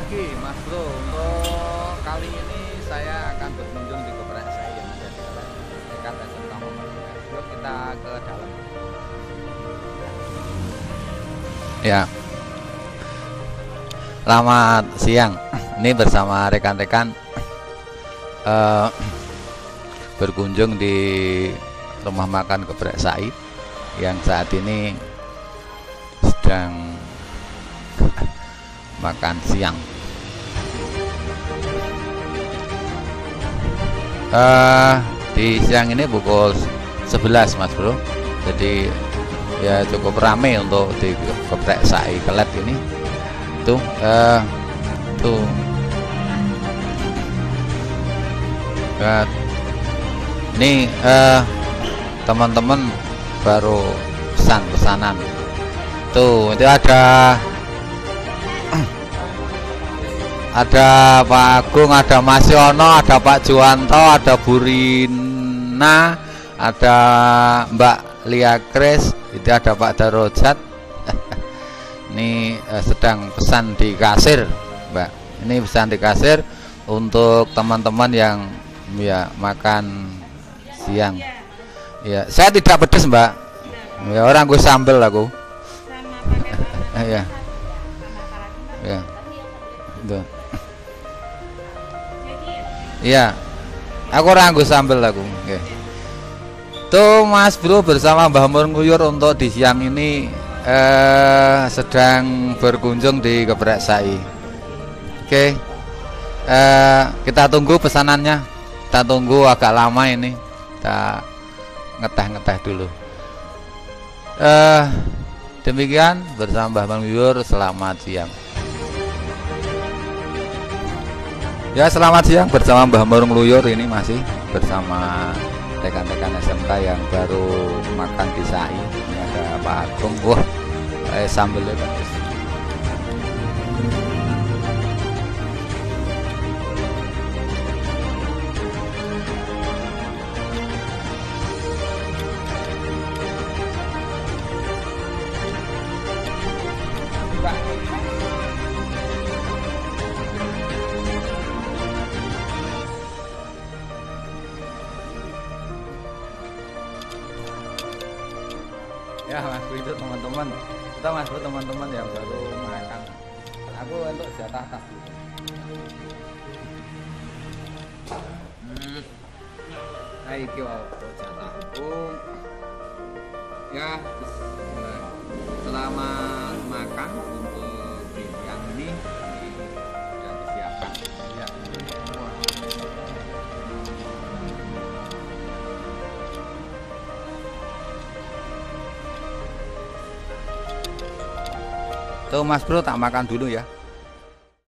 pagi Mas Bro. Untuk kali ini saya akan berkunjung di geprek saya yang ada di dekat SMK Muhammadiyah. Yuk kita ke dalam. Ya. Selamat siang. Ini bersama rekan-rekan berkunjung di rumah makan Geprek Said yang saat ini sedang makan siang. Di siang ini pukul 11 Mas Bro, jadi ya cukup ramai untuk di Geprek Said Kelet ini. Tuh ini teman-teman baru pesanan tuh, itu ada Pak Agung, ada Mas Yono, ada Pak Juwanto, ada Bu Rina, ada Mbak Lia Kris, itu ada Pak Darojat. Ini sedang pesan di kasir, Mbak. Ini pesan di kasir untuk teman-teman yang ya makan siang. Ya, saya tidak pedes, Mbak. Ya, orang gue sambel aku. Ya. Ya. Tuh. Iya. Aku orang gue sambel aku. Oke. Tuh Mas Bro bersama Mbah Mun Nguyur untuk di siang ini sedang berkunjung di Geprek Said. Oke. Kita tunggu pesanannya. Kita tunggu agak lama ini. Kita ngeteh-ngeteh dulu. Demikian bersama Mbah Mun Nguyur, selamat siang. Ya, selamat siang bersama Mbah Mun Nguyur, ini masih bersama rekan-rekan SMK yang baru makan di Said. Ini ada Pak Agung. Wah, sambelnya bagus. Ya Mas Bro, itu teman-teman, kita Mas Bro teman-teman yang baru makan. Aku untuk jatah tas dulu. Iki jatahku. Ya, selamat makan untuk siang ini sudah disiapkan. Ya. Tuh Mas Bro, tak makan dulu ya.